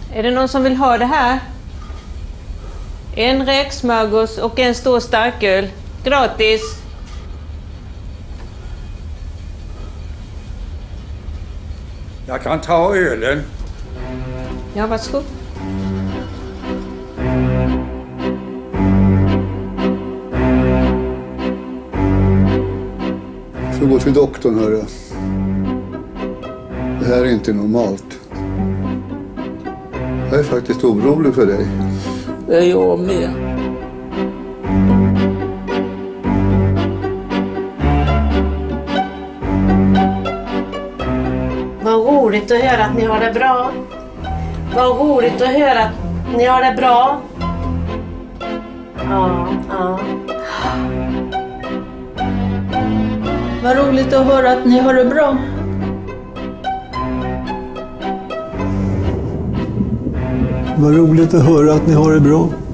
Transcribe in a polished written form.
Är det någon som vill ha det här? En räksmörgås och en stor starköl. Gratis. Jag kan ta ölen. Ja, varsågod. Jag får gå till doktorn, hörru. Det här är inte normalt. Jag är faktiskt orolig för dig. Det är jag med. Vad roligt att höra att ni har det bra. Vad roligt att höra att ni har det bra. Ja. Vad roligt att höra att ni har det bra. Vad roligt att höra att ni har det bra.